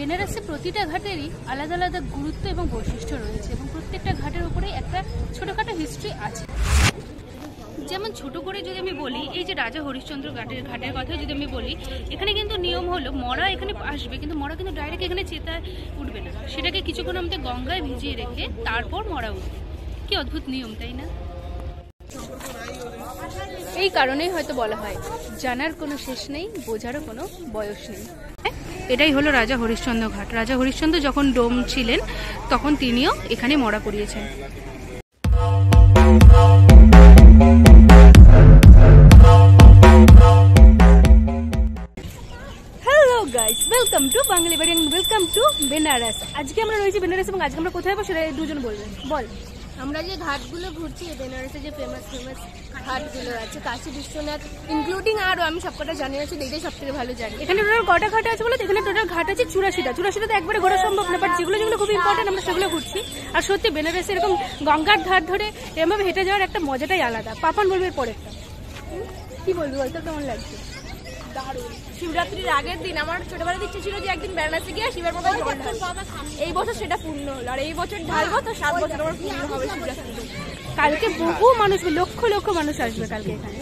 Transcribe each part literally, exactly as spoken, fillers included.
বেনারসে প্রতিটা ঘাটেরই আলাদা আলাদা গুরুত্ব এবং বৈশিষ্ট্য রয়েছে এবং প্রত্যেকটা ঘাটের উপরে একটা ছোটখাটো হিস্ট্রি আছে। যেমন ছোট করে যদি আমি বলি, এই যে রাজা হরিশ্চন্দ্র ঘাটের ঘাটের কথা যদি আমি বলি, এখানে কিন্তু নিয়ম হলো মরা এখানে আসবে, কিন্তু মরা কিন্তু ডাইরেক্ট এখানে চেতায় উঠবে না, সেটাকে কিছুক্ষণ আমাদের গঙ্গায় ভিজিয়ে রেখে তারপর মরা উঠবে। কি অদ্ভুত নিয়ম, তাই না? এই কারণেই হয়তো বলা হয় জানার কোনো শেষ নেই, বোঝারও কোনো বয়স নেই। এটাই হলো রাজা হরিশ্চন্দ্র ঘাট। রাজা হরিশ্চন্দ্র যখন ডোম ছিলেন তখন তিনিও এখানে মরা পড়িয়েছেন। Hello guys, welcome to Bangali Bari and welcome to Benaras. আজকে আমরা রয়েছি বেনারস এবং আজকে আমরা কোথায় যাবো সেটা দুজন বলবেন। বল। আমরা যে ঘাটগুলো ঘুরছি, বেনারসে যে ফেমাস ফেমাস ঘাটগুলো আছে, কাশী বিশ্বনাথ ইনক্লুডিং, আরও আমি সবকটা জানি আছি, দেখলেই সব থেকে ভালো জানি। এখানে টোটাল কটা ঘাট আছে বলে? এখানে টোটাল ঘাট আছে চুরাশিটা। চুরাশিটা তো একবারে ঘোরা সম্ভব না, বাট যেগুলো যেগুলো খুব ইম্পর্টেন্ট আমরা সেগুলো ঘুরছি। আর সত্যি বেনারসে এরকম গঙ্গার ধার ধরে এভাবে হেঁটে যাওয়ার একটা মজাটাই আলাদা। পাপান বলবে পরেরটা। কি বলবি বলতো, কেমন লাগছে? দারুণ। শিবরাত্রির আগের দিন আমার ছোটবেলার ইচ্ছে ছিল যে একদিন বেনারসে গিয়ে শিবের মাথায় জল ঢালবো। এই বছর সেটা পূর্ণ হলো, আর এই বছর ঢালবো তো সাত বছর আমার পূর্ণ হবে শিবরাত্রি। কালকে বহু মানুষ, লক্ষ লক্ষ মানুষ আসবে কালকে এখানে।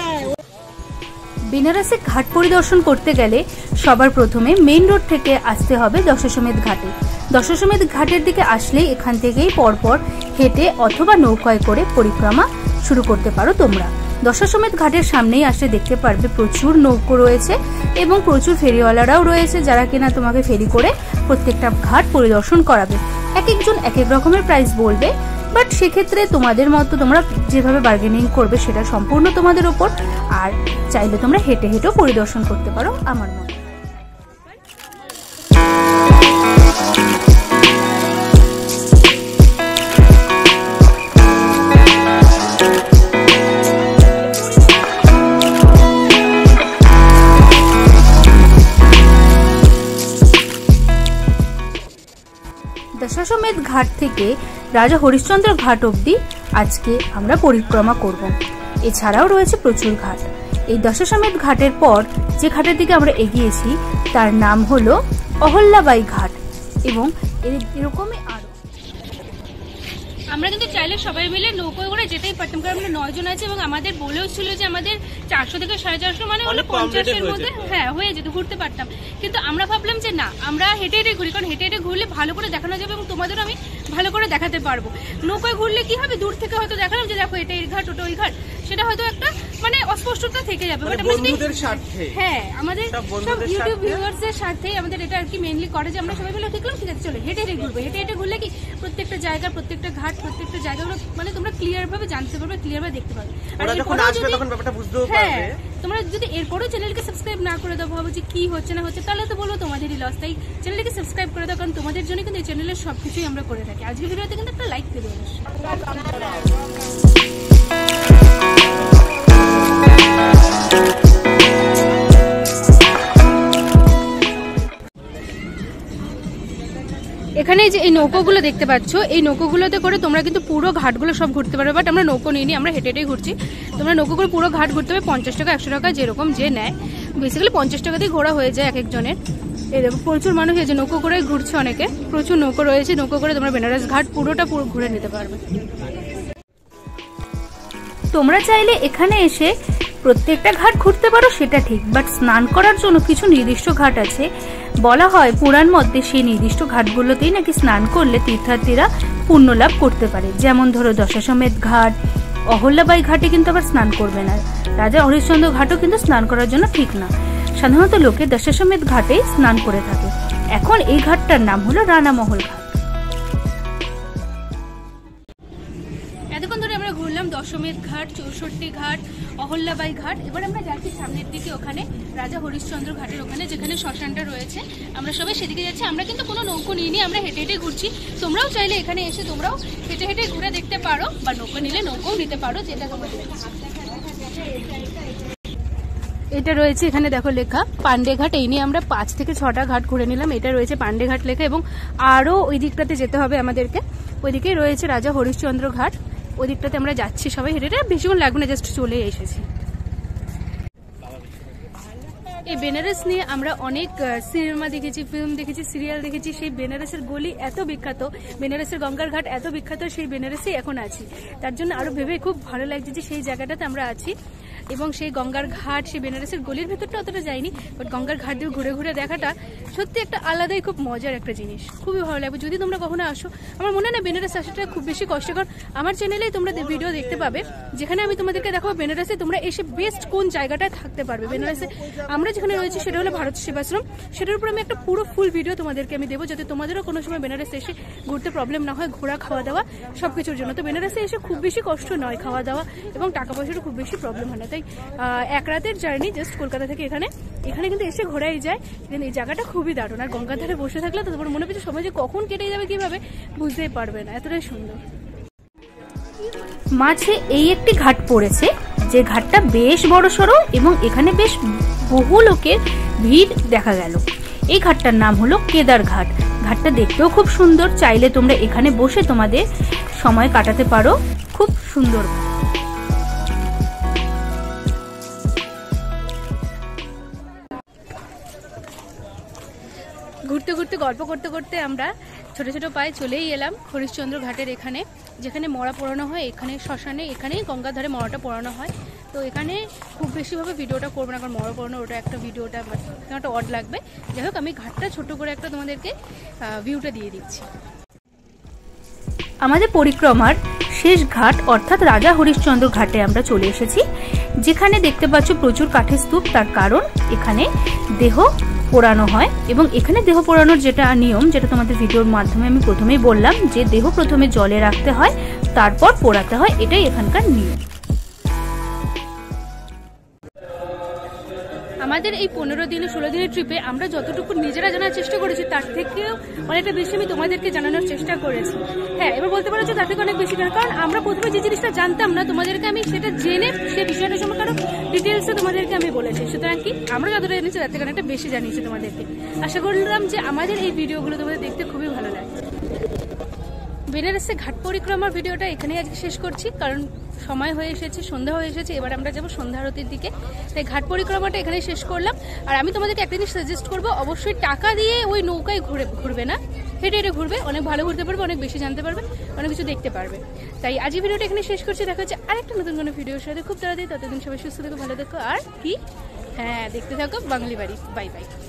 বেনারসে ঘাট পরিদর্শন করতে গেলে সবার প্রথমে মেইন রোড থেকে আসতে হবে দশাশ্বমেধ ঘাটে। দশাশ্বমেধ ঘাটের দিকে আসলেই এখান থেকেই পরপর হেঁটে অথবা নৌকায় করে পরিক্রমা শুরু করতে পারো তোমরা। দশাশ্বমেধ ঘাটের সামনেই আসলে দেখতে পারবে প্রচুর নৌকো রয়েছে এবং প্রচুর ফেরিওয়ালারাও রয়েছে, যারা কিনা তোমাকে ফেরি করে প্রত্যেকটা ঘাট পরিদর্শন করাবে। এক একজন এক এক রকমের প্রাইস বলবে, বাট সেক্ষেত্রে তোমাদের মতো তোমরা যেভাবে বার্গেনিং করবে সেটা সম্পূর্ণ তোমাদের ওপর। আর চাইলে তোমরা হেঁটে হেঁটেও পরিদর্শন করতে পারো আমার মতো। দশাশ্বমেধ ঘাট থেকে রাজা হরিশ্চন্দ্র ঘাট অবধি আজকে আমরা পরিক্রমা করব। এছাড়াও রয়েছে প্রচুর ঘাট। এই দশাশ্বমেধ ঘাটের পর যে ঘাটের দিকে আমরা এগিয়েছি তার নাম হলো অহল্যাবাই ঘাট এবং এরকমই আরো। আমরা কিন্তু চাইলে সবাই মিলে নৌকোয় করে যেতেই পারতাম, কারণ আমরা নয় জন আছে এবং আমাদের বলেও ছিল যে আমাদের চারশো থেকে সাড়ে চারশো মানে হলো পঞ্চাশের মধ্যে হ্যাঁ হয়ে যেত, ঘুরতে পারতাম। কিন্তু আমরা ভাবলাম যে না, আমরা হেঁটে হেঁটে ঘুরি, কারণ হেঁটে হেঁটে ঘুরলে ভালো করে দেখানো যাবে এবং তোমাদেরও আমি ভালো করে দেখাতে পারবো। নৌকোয় ঘুরলে কি হবে, দূর থেকে হয়তো দেখালাম যে দেখো এটা এই ঘাট ওটা ওই ঘাট, সেটা হয়তো একটা মানে অস্পষ্টতা থেকে যাবে। হ্যাঁ, আমাদের সব ইউটিউব ভিউয়ার্সদের স্বার্থেই আমাদের এটা আর কি মেইনলি করে যে আমরা সবাই মিলে ঠিক করলাম ঠিক আছে চলো হেঁটে হেঁটে ঘুরবো। হেঁটে হেঁটে ঘুরলে কি প্রত্যেকটা জায়গা, প্রত্যেকটা ঘাট, প্রত্যেকটা জায়গাগুলো মানে তোমরা ক্লিয়ার ভাবে জানতে পারবে, ক্লিয়ার ভাবে দেখতে পারবে। আর হ্যাঁ, তোমরা যদি এরপরেও চ্যানেলকে সাবস্ক্রাইব না করে দাও, ভাবো যে কি হচ্ছে না হচ্ছে, তাহলে তো বলবো তোমাদেরই লস। তাই চ্যানেলকে সাবস্ক্রাইব করে দাও, কারণ তোমাদের জন্য কিন্তু এই চ্যানেলের সবকিছুই আমরা করে থাকি। আজকের ভিডিওতে কিন্তু একটা লাইক দেবে। এখানে যে এই নৌকোগুলো দেখতে পাচ্ছ, এই নৌকোগুলোতে করে তোমরা কিন্তু পুরো ঘাটগুলো সব ঘুরতে পারবে, বাট আমরা নৌকো নিইনি, আমরা হেঁটে হেঁটেই ঘুরছি। তোমরা নৌকোগুলো পুরো ঘাট ঘুরতে হবে পঞ্চাশ টাকা একশো টাকা যেরকম যে নেয়, বেসিক্যালি পঞ্চাশ টাকা দিয়ে ঘোরা হয়ে যায় এক একজনের। এই দেখো প্রচুর মানুষ এই যে নৌকো করে ঘুরছে, অনেকে প্রচুর নৌকো রয়েছে, নৌকো করে তোমরা বেনারস ঘাট পুরোটা পুরো ঘুরে নিতে পারবে। তোমরা চাইলে এখানে এসে প্রত্যেকটা ঘাট ঘুরতে পারো সেটা ঠিক, বাট স্নান করার জন্য কিছু নির্দিষ্ট ঘাট আছে। বলা হয় পুরাণ মধ্যে সেই নির্দিষ্ট ঘাটগুলোতেই নাকি স্নান করলে তীর্থার্থীরা পুণ্য লাভ করতে পারে। যেমন ধরো দশাশ্বমেধ ঘাট, অহল্যাবাই ঘাটে কিন্তু আবার স্নান করবে না। রাজা হরিশ্চন্দ্র ঘাটও কিন্তু স্নান করার জন্য ঠিক না। সাধারণত লোকে দশাশ্বমেধ ঘাটে স্নান করে থাকে। এখন এই ঘাটটার নাম হলো রানামহল ঘাট। এতক্ষণ ধরে আমরা ঘুরলাম দশমেধ ঘাট, চৌষট্টি ঘাট, অহল্যাবাই ঘাট। এবার আমরা যাচ্ছি সামনের দিকে, ওখানে রাজা হরিশ্চন্দ্র ঘাটের ওখানে যেখানে শ্মশানটা রয়েছে, আমরা সবাই সেদিকে যাচ্ছি। আমরা কিন্তু কোনো নৌকো নিইনি, আমরা হেঁটে হেঁটে ঘুরছি। তোমরাও চাইলে এখানে এসে তোমরাও হেঁটে হেঁটে ঘুরে দেখতে পারো, বা নৌকো নিলে নৌকোও নিতে পারো, যেটা তোমরা। এটা রয়েছে এখানে দেখো লেখা পান্ডে ঘাট। এই নিয়ে আমরা পাঁচ থেকে ছটা ঘাট ঘুরে নিলাম। এটা রয়েছে পান্ডে ঘাট লেখা এবং আরও ওই দিকটাতে যেতে হবে আমাদেরকে। ওইদিকে রয়েছে রাজা হরিশ্চন্দ্র ঘাট, ওই দিকটাতে আমরা যাচ্ছি সবাই হেঁটে। বেশিক্ষণ লাগবে না, জাস্ট চলে এসেছি। এই বেনারস নিয়ে আমরা অনেক সিনেমা দেখেছি, ফিল্ম দেখেছি, সিরিয়াল দেখেছি। সেই বেনারসের গলি এত বিখ্যাত, বেনারসের গঙ্গার ঘাট এত বিখ্যাত, সেই বেনারসেই এখন আছি। তার জন্য আরো ভেবে খুব ভালো লাগছে যে সেই জায়গাটাতে আমরা আছি এবং সেই গঙ্গার ঘাট, সেই বেনারসের গলির ভেতরটা অতটা যাইনি, বাট গঙ্গার ঘাট দিয়ে ঘুরে ঘুরে দেখাটা সত্যি একটা আলাদাই খুব মজার একটা জিনিস, খুবই ভালো লাগবে যদি তোমরা কখনো আসো। আমার মনে হয় না বেনারস আসাটা খুব বেশি কষ্টকর। আমার চ্যানেলেই তোমরা ভিডিও দেখতে পাবে যেখানে আমি তোমাদেরকে দেখাবো বেনারসে তোমরা এসে বেস্ট কোন জায়গাটায় থাকতে পারবে। বেনারসে আমরা যেখানে রয়েছি সেটা হলো ভারত সেবাশ্রম, সেটার উপর আমি একটা পুরো ফুল ভিডিও তোমাদেরকে আমি দেবো, যাতে তোমাদেরও কোনো সময় বেনারসে এসে ঘুরতে প্রবলেম না হয়, ঘোরা, খাওয়া দাওয়া সবকিছুর জন্য। তো বেনারসে এসে খুব বেশি কষ্ট নয়, খাওয়া দাওয়া এবং টাকা পয়সারও খুব বেশি প্রবলেম হয় না। তাই এক রাতের জার্নি জাস্ট কলকাতা থেকে এখানে, এখানে কিন্তু এসে ঘোরাই যায়। কিন্তু এই জায়গাটা খুবই দারুণ, আর গঙ্গার ধারে বসে থাকলে তো তোমার মনে হচ্ছে সময় যে কখন কেটে যাবে কিভাবে বুঝতেই পারবে না, এতটাই সুন্দর। মাঝে এই একটি ঘাট পড়েছে, যে ঘাটটা বেশ বড়সড় এবং এখানে বেশ বহু লোকের ভিড় দেখা গেল। এই ঘাটটার নাম হলো কেদার ঘাট। ঘাটটা দেখতেও খুব সুন্দর, চাইলে তোমরা এখানে বসে তোমাদের সময় কাটাতে পারো খুব সুন্দর। ঘুরতে ঘুরতে গল্প করতে করতে আমরা ছোট ছোট পায়ে চলেই এলাম হরিশ্চন্দ্র ঘাটের এখানে, যেখানে মরা পোড়ানো হয়। এখানে শ্মশানে, এখানেই গঙ্গার ধারে মরাটা পোড়ানো হয়। তো এখানে খুব বেশিভাবে ভিডিওটা করবো না, কারণ মরা পোড়ানো ওটা একটা ভিডিওটা একটা অড লাগবে। যাই হোক, আমি ঘাটটা ছোট করে একটা তোমাদেরকে ভিউটা দিয়ে দিচ্ছি। আমাদের পরিক্রমার শেষ ঘাট অর্থাৎ রাজা হরিশ্চন্দ্র ঘাটে আমরা চলে এসেছি, যেখানে দেখতে পাচ্ছ প্রচুর কাঠের স্তূপ। তার কারণ এখানে দেহ পোড়ানো হয় এবং এখানে দেহ পোড়ানোর যেটা নিয়ম, যেটা তোমাদের ভিডিওর মাধ্যমে আমি প্রথমেই বললাম, যে দেহ প্রথমে জলে রাখতে হয়, তারপর পোড়াতে হয়, এটাই এখানকার নিয়ম। আমাদের এই পনেরো দিনে ষোলো দিনের ট্রিপে আমরা যতটুকু নিজেরা জানার চেষ্টা করেছি তার থেকেও অনেকটা বেশি আমি তোমাদেরকে জানানোর চেষ্টা করেছি। হ্যাঁ, এবার বলতে পারো যে তার থেকে অনেক বেশি জানা, কারণ আমরা প্রথমে যে জিনিসটা জানতাম না তোমাদেরকে আমি সেটা জেনে সেই বিষয়টা সম্পর্কে আরো ডিটেলসে তোমাদেরকে আমি বলেছি। সুতরাং কি আমরা যতটা জেনেছি তার থেকে অনেকটা বেশি জানিয়েছি তোমাদেরকে। আশা করলাম যে আমাদের এই ভিডিওগুলো তোমাদের দেখতে খুবই ভালো লাগে। বেনারসে ঘাট পরিক্রমার ভিডিওটা এখানেই আজকে শেষ করছি, কারণ সময় হয়ে এসেছে, সন্ধ্যা হয়ে এসেছে। এবার আমরা যাবো সন্ধ্যা আরতির দিকে, তাই ঘাট পরিক্রমাটা এখানেই শেষ করলাম। আর আমি তোমাদেরকে একটা জিনিস সাজেস্ট করবো, অবশ্যই টাকা দিয়ে ওই নৌকায় ঘুরে ঘুরবে না, হেঁটে হেঁটে ঘুরবে, অনেক ভালো ঘুরতে পারবে, অনেক বেশি জানতে পারবে, অনেক কিছু দেখতে পারবে। তাই আজ এই ভিডিওটা এখানে শেষ করছি, দেখা হচ্ছে আরেকটা নতুন কোনো ভিডিওর সাথে খুব তাড়াতাড়ি। ততদিন সবাই সুস্থ থেকো, ভালো থেকো, আর কি হ্যাঁ দেখতে থাকো বাঙালি বাড়ি। Bye by.